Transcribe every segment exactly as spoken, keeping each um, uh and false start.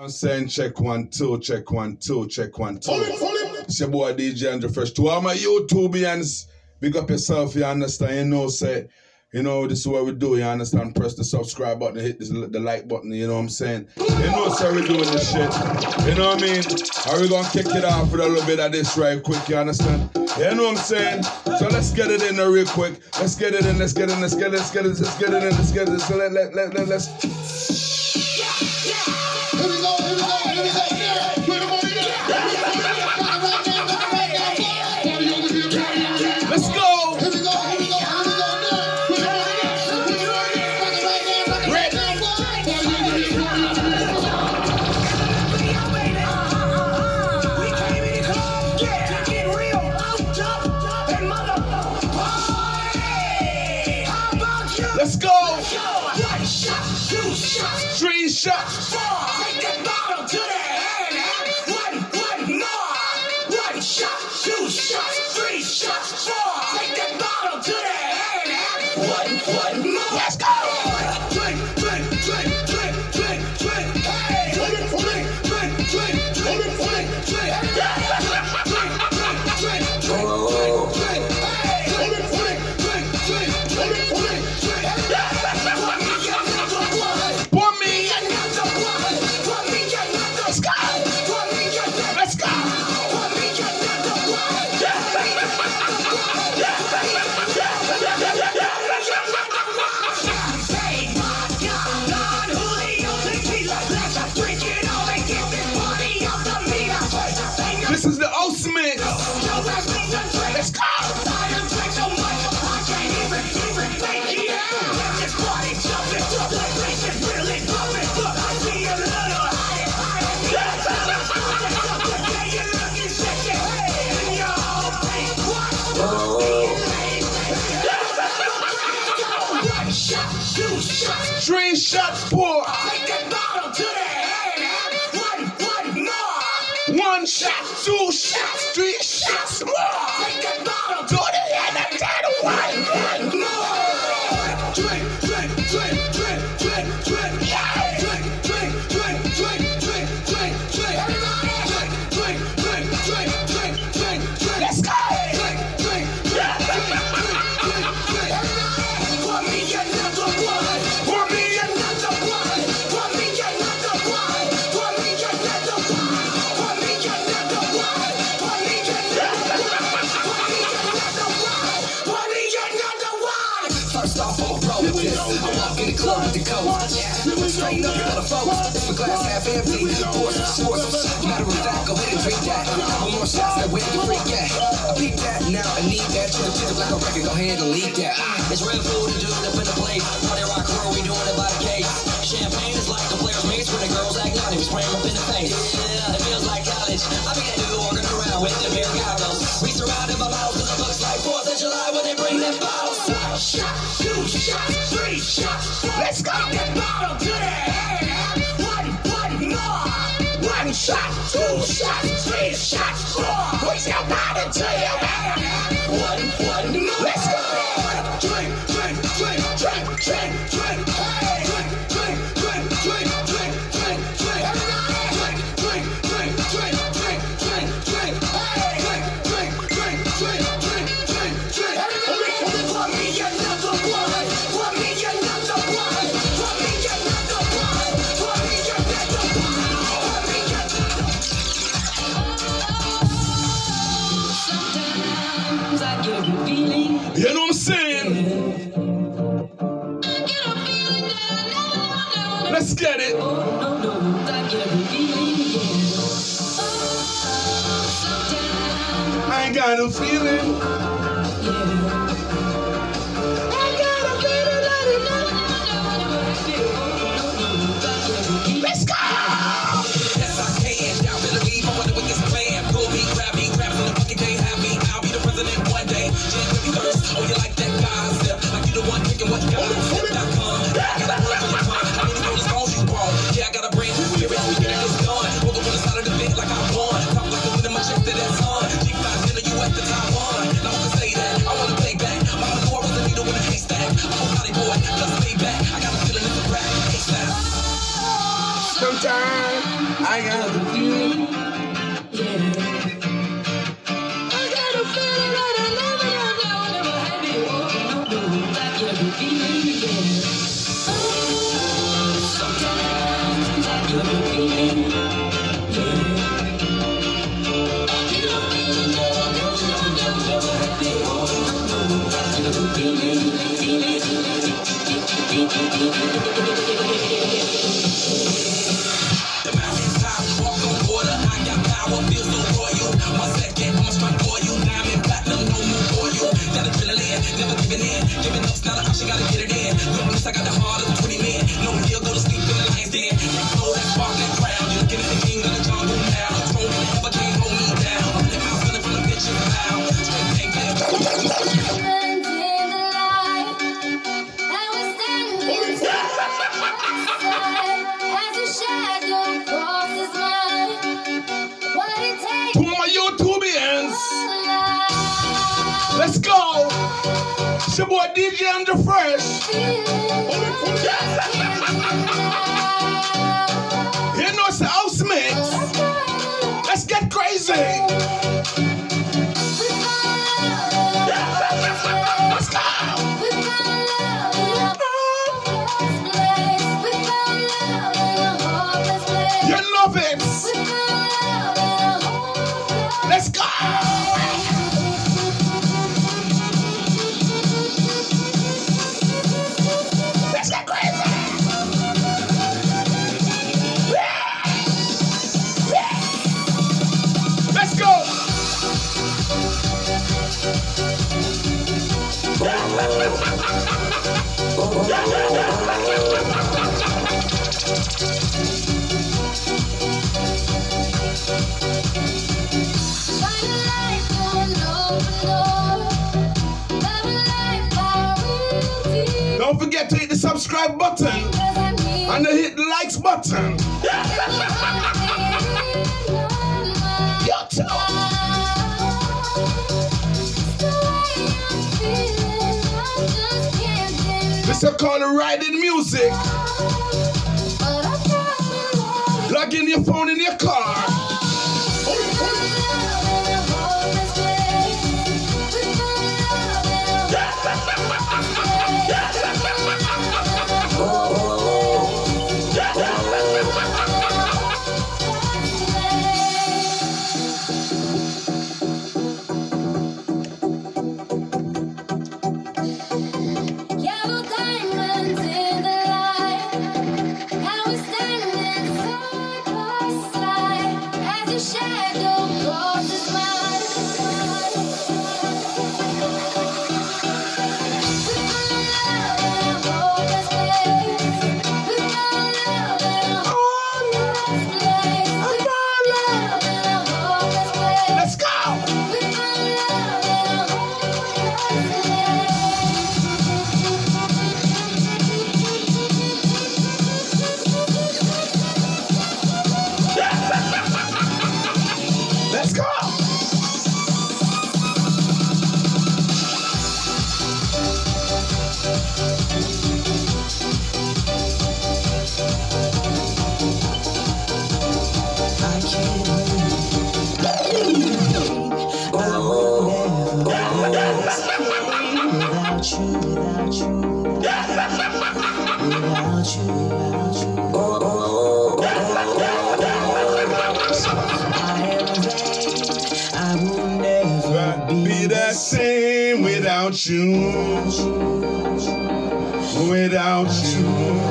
I'm saying check one, two, check one, two, check one, two. Hold it, hold it. It's your boy D J Andrew Fresh. To all my YouTubians, big up yourself, you understand? You know, say, you know, this is what we do, you understand? Press the subscribe button, hit this, the like button, you know what I'm saying? You know, so we're doing this shit. You know what I mean? Are we gonna kick it off with a little bit of this right quick, you understand? You know what I'm saying? So let's get it in there real quick. Let's get it in, let's get it in, let's get it, let's get it, let's get it in, let's get it in. So let, let, let, let, let's... Let's go! One shot, two shots, three shots. Take that bottle to the head. One, one more. One shot, two shots, three shots, four. Take that bottle to the head. One, one more. Let's go! Drink, drink, drink, drink, drink, drink. Hey, drink, drink, drink, drink, drink, drink, drink. Drink, drink, drink, drink, drink, drink. Hey, drink, drink, drink, drink, drink, drink. This is the ultimate. Let's go. Three shots pour. Take that bottle to the head. One, one more. One shot, two shots, three shots more. Take that bottle to the head and turn one, one more. Drink, drink, drink, drink, drink, drink. Yeah. Drink, drink, drink, drink, drink, drink, drink. Everybody. Drink, drink, drink, drink, drink, drink, drink. Let's go. Drink, drink, drink, drink, drink, drink, drink. Everybody. Pour me another one. Pour me another one. Pour me another one. Pour me another one. Pour me another one. Pour me another one. Pour me another one. Pour me another one. First off, I'm a pro with this. I walk in the club with the coat. Straight up, you gotta focus. If the glass half empty, pour some sources. Matter of fact, go ahead and drink that. Couple more shots, that way you freak that. I peep that, now I need that. Chill, chill like a record, go ahead and leak that. It's real food and dude up in the plate. Party rock crew, we doing it by the case. Champagne is like the players' mates when the girls act naughty. We spray them up in the face. Yeah, it feels like college. I be that dude walking around with the beer goggles. We surrounded by models and it looks like fourth of July when they bring them bottles. One shot, two shots, three shots. Let's go. Take that bottle to the head. One, one more. One shot, two shots, three shots, four. Push your bottle to your head. One, one more. Let's go. Drink, drink, drink, drink, drink, drink. Hey, drink, drink, drink, drink, drink, drink, drink. Everybody. Drink, drink, drink, drink, drink, drink, drink. Hey, drink, drink, drink, drink, drink, drink, drink. Everybody. Pour me another one. Pour me another one. Pour me another one. Pour me another one. Pour me another one. Sometimes I get a feeling. You know what I'm saying? Let's get it. I ain't got no feeling. I got a feeling. Let's go. Yes, I can. Y'all better leave. I wonder what this plan. Pull me, grab me, grab me. The fucking can't have me. I'll be the president one day. January first. Oh, you like that concept? Like you the one picking what you got. Dot com. I got a word for your tongue. How many rollers calls you brought? Yeah, I got a brain. Spirit, we get it, it's gone. Woke up on the side of the bed like I won. Talk like the wind of my chest to that sun. G five, you at the Taiwan. Now I got a feeling. I got a feeling that I never, never, never had before. No, no, I got a feeling, yeah. Oh, sometimes I get a feeling, yeah. I get a feeling that I never, never, never had before. No, no, I get a feeling, feeling, feeling, feeling, feeling, feeling. The mountain top, walk on water. I got power, feel so royal. One second, I'ma strike for you. Diamond, platinum, no more for you. That adrenaline, never giving in. Giving up's not an option, gotta get it in. No miss, I got the heart of twenty men. No deal, go to sleep in the lion's den. That glow, that spark, that crown. You're looking at the king of the jungle now. The throne never can't hold me down. I'm the mouse running from the bitches now. Straight bang, bang. To all my YouTubians, let's go. It's your boy D J Andrew Fresh. You know it's the house mix. Let's get crazy. Let's go. You love it. Let's go. Let's get crazy. Let's go. Don't forget to hit the subscribe button and to hit the likes button. You too. This is called riding music. Plug in your phone in your car. Without you, without you,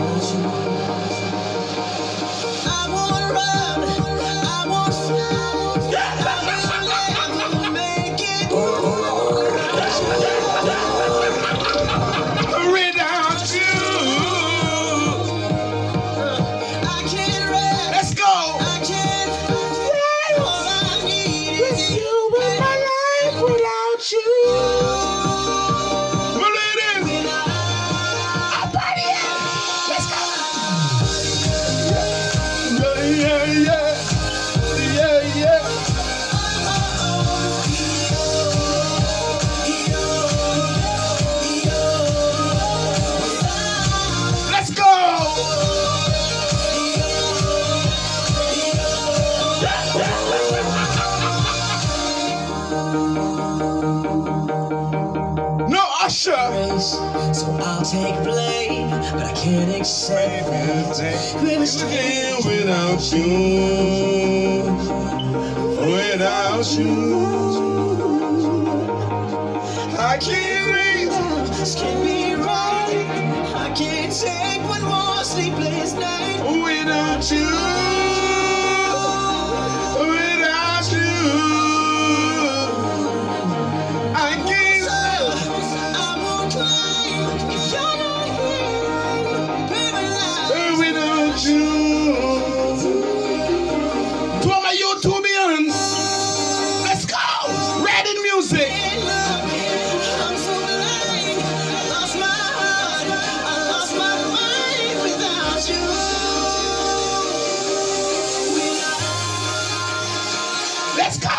I wanna run, I wanna fly, I will never make it. Without you, I can't rest. Let's go. I can't find all I need is you in my life. Without you. Let's take blame, but I can't accept that. Never stay without you, without you. I can't breathe. This can't be right. I can't take one more sleepless night without you, without you. I can't live. I won't cry if you're not here, baby. Without you. To all my YouTubians, let's go. Reading music. Let's go!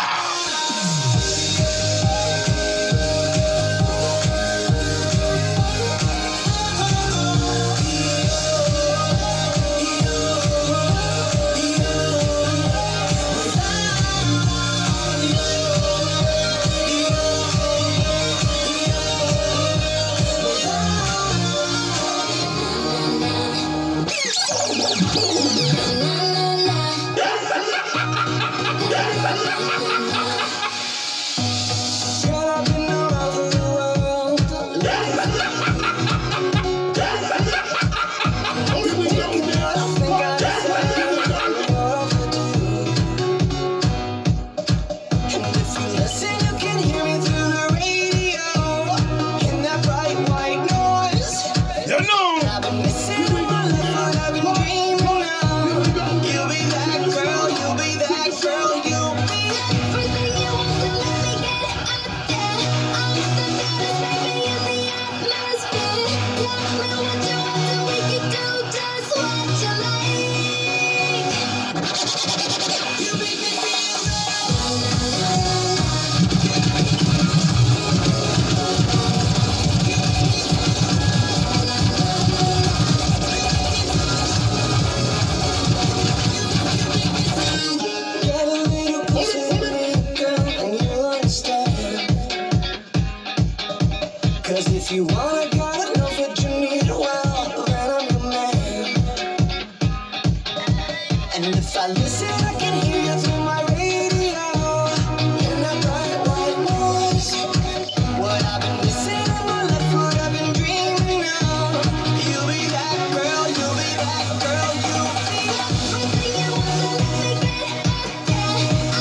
If you wanna gotta know what you need, well, then I'm your man. And if I listen, I can hear you through my radio in that bright white noise. What I've been missing in my life, what I've been dreaming of. You'll be that girl, you'll be that girl, you'll be everything you want to let me get out there.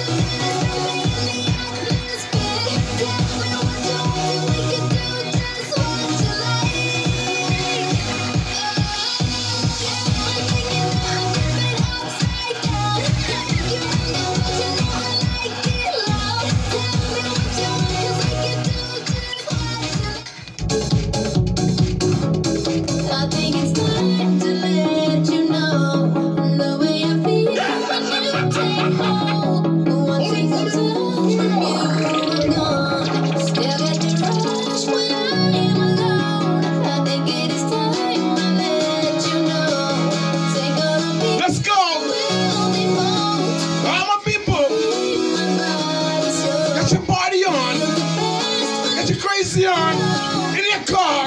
On in your car.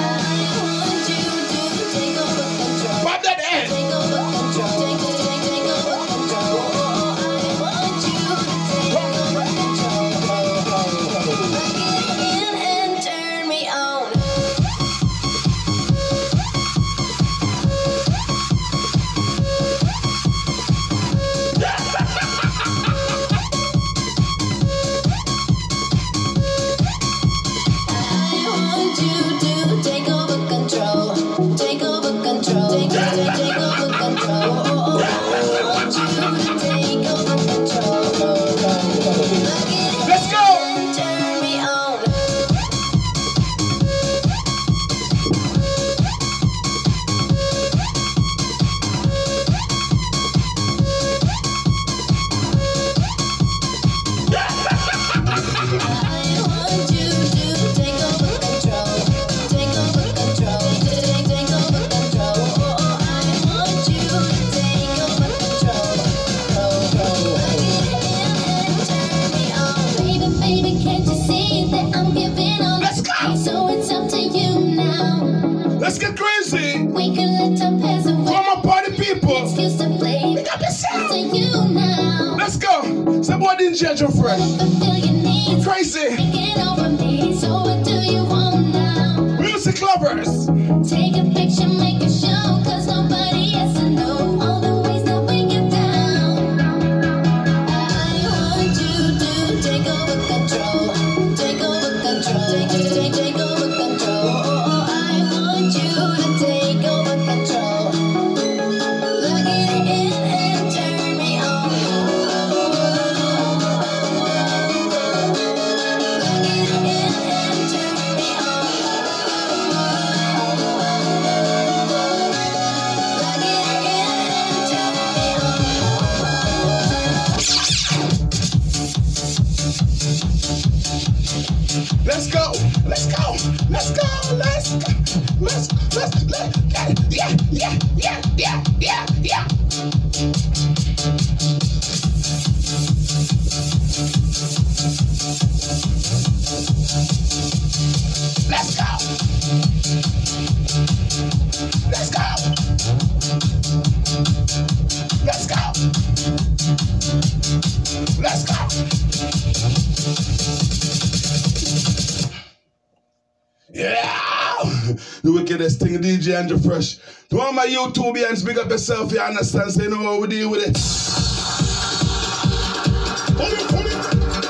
Pop that end. And turn me on. up yourself. To you now. Let's go. Somebody in Judge Fresh. Fulfill your needs. Crazy. Taking over me. So what do you want now? Music lovers. Take a picture, make a show. Cause nobody has to know all the ways that we get down. I want you to take over control. Take over control. Take, take, take, take over control. I want you to take over control. Plug it in and turn me on. Plug it in and turn me on. Plug it in and turn me on. Let's go. Let's go. Let's go. Let's go. Let's let's let get it. Yeah, yeah, yeah, yeah, yeah, yeah. Let's go. Let's go. Let's go. Let's go. Yeah! The wickedest thing, D J Andrew Fresh. To all my YouTubians, big up yourself, you understand? So you know how we deal with it. Hold it, hold it.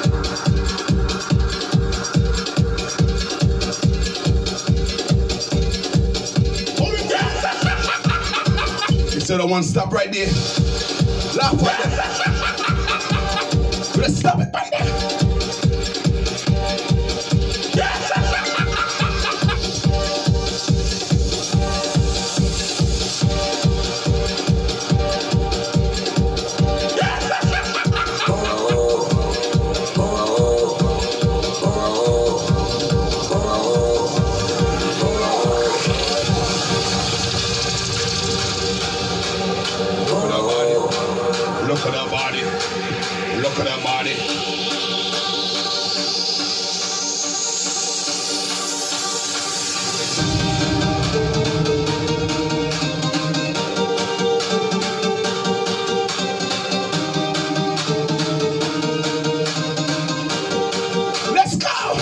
Hold it. He said I want to stop right there. Laugh right there. Let's stop it right there. Look at that body. Look at that body. Let's go.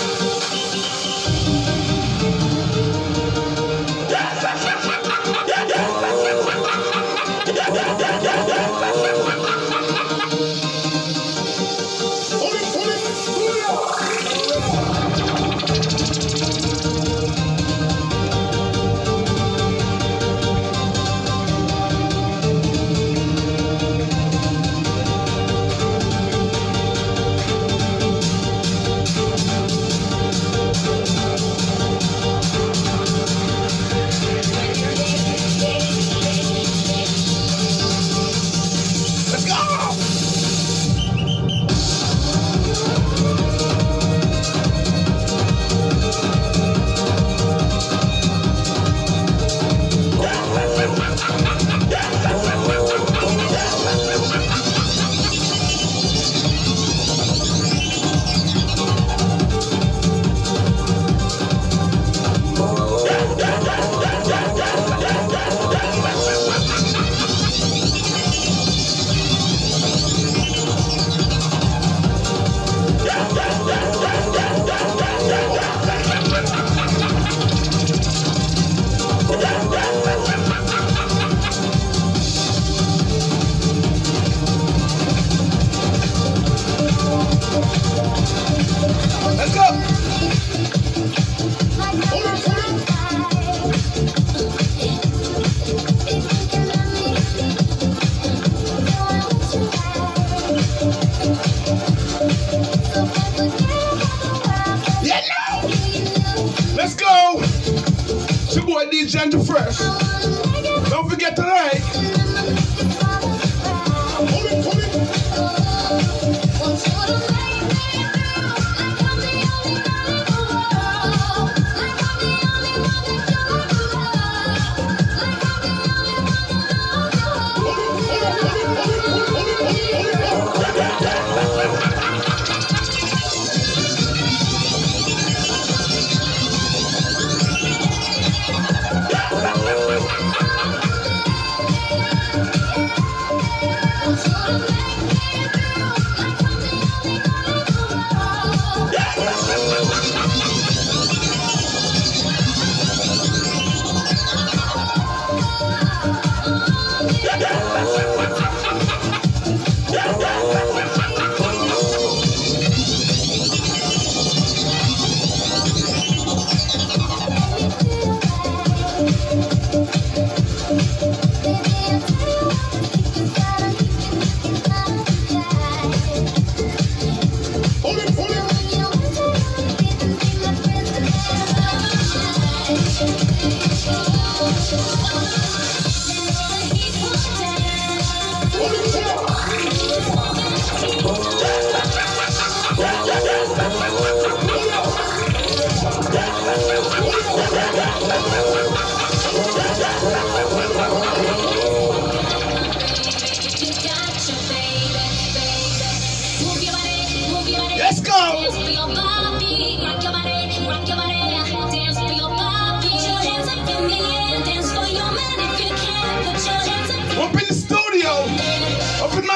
Let's go. Yeah, no. Let's go. It's your boy D J Andrew Fresh. Don't forget tonight. Hold it, hold it.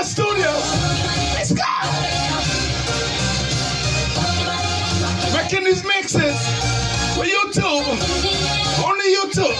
studio. Let's go. Making these mixes for YouTube. Only YouTube.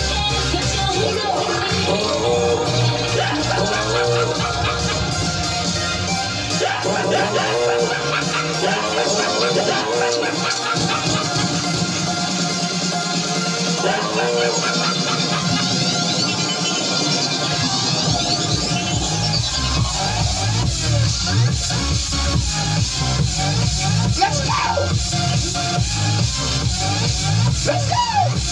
Let's go! Let's go!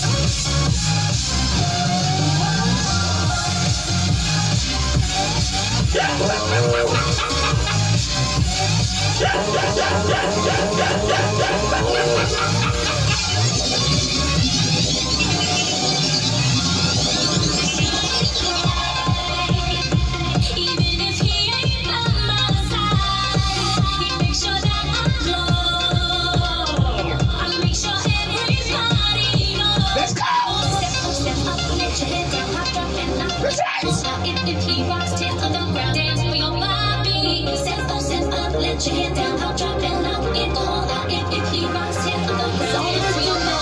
Even if he ain't by my side, he makes sure that I'm close. I make sure everybody knows. Let's go! Step up, step up, let your head down, hop, drop, and knock. That's right. Now if, if he rocks, tear on the ground, dance for your body. Step up, step up, let your head down, hop, drop, and knock. It go all out. If, if he rocks, tear on the ground, dance for your body.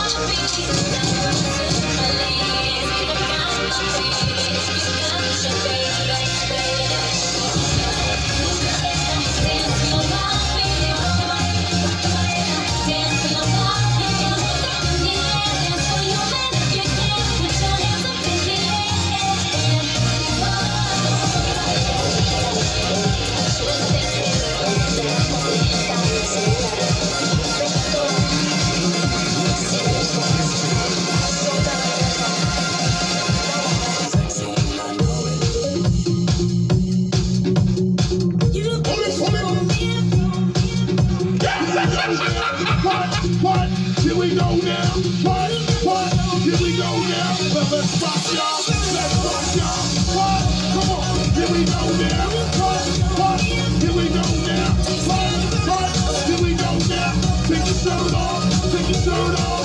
What? What? Here we go now. What? What? Here we go now. Let's rock, y'all. Let's rock, y'all. What? Come on. Here we go now. What? What? Here we go now. What? What? Here we go now. Take your shirt off. Take your shirt off.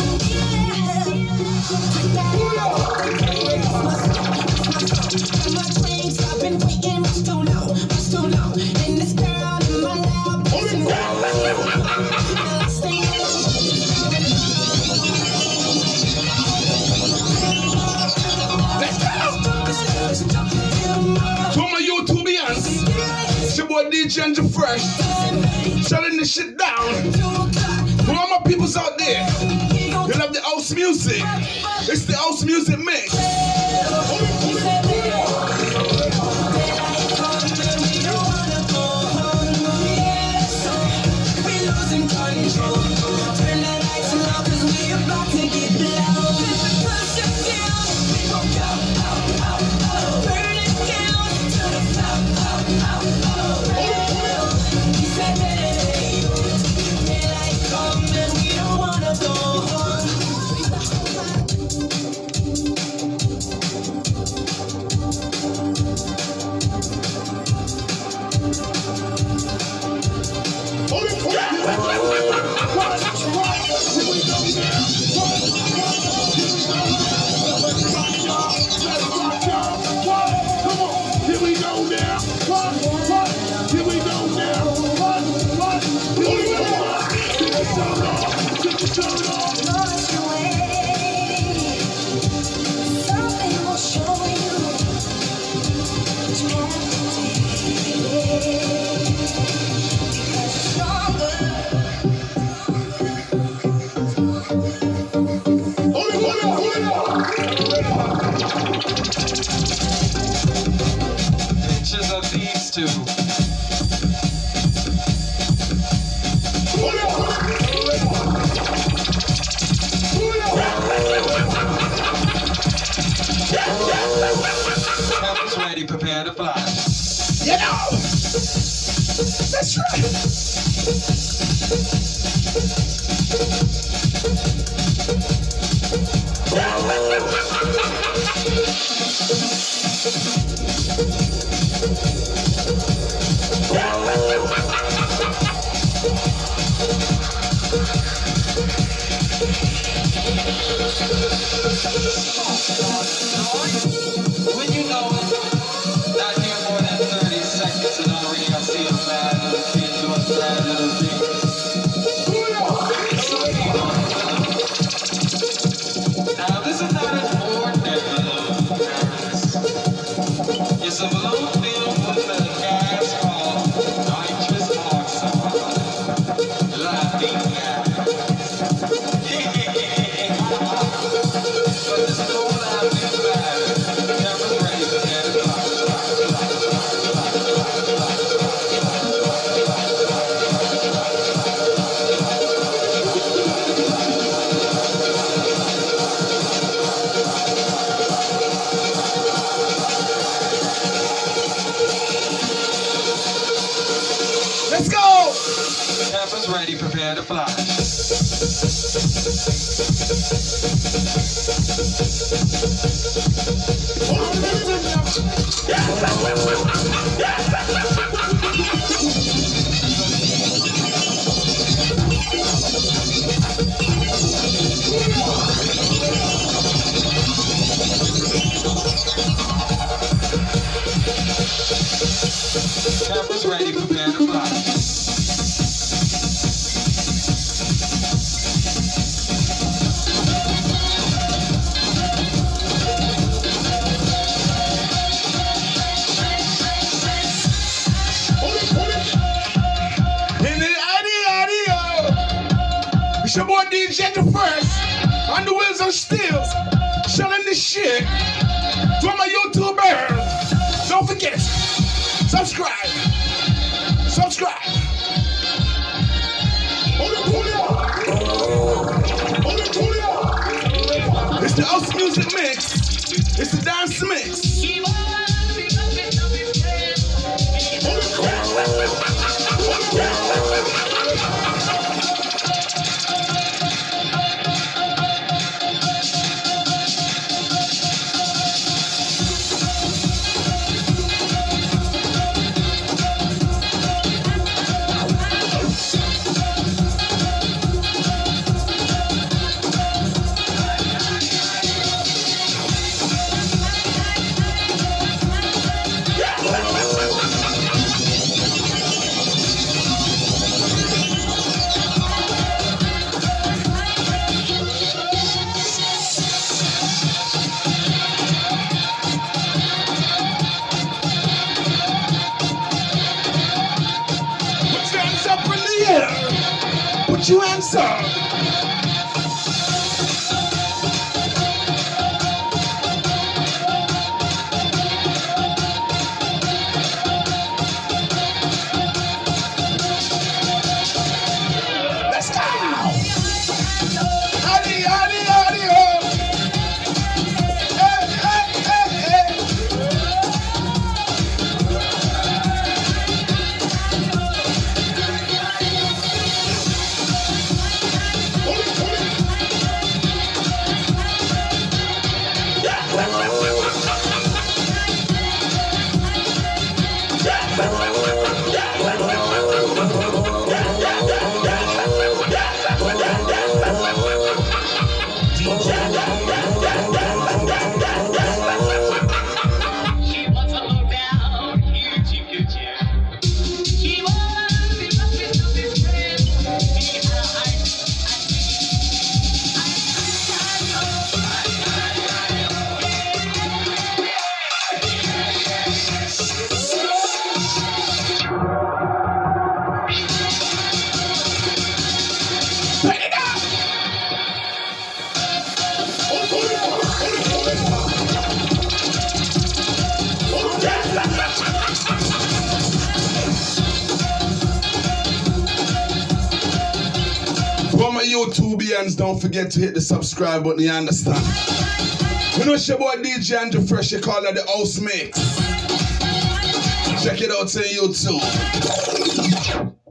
My drinks, I've been waiting much too long, much too long. And this girl in my lap, Hold it, let's go. To my YouTubians, it's your boy D J Andrew Fresh, shutting this shit down. To all my peoples out there, you love the house music. It's the house music mix. Pictures of these two. Campus ready, prepare to fly. You know, that's right. When you know it, not here more than thirty seconds. Campers ready, prepare to fly. Campers ready, prepare to fly. It's your boy D J the First on the wheels of steels, selling this shit to all my YouTubers. Don't forget, subscribe, subscribe. It's the house music mix. It's the dance mix. Put your hands up. Let's go. Howdy, howdy, howdy, ho. Hey, hey, hey, hey. For my YouTubians, don't forget to hit the subscribe button, you understand? You know it's your boy D J Andrew Fresh, you call it the house mix. Check it out on YouTube.